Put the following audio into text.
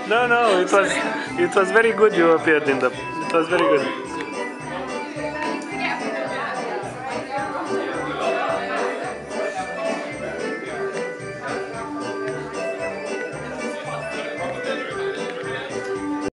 No, no, it was very good. You appeared in the. It was very good.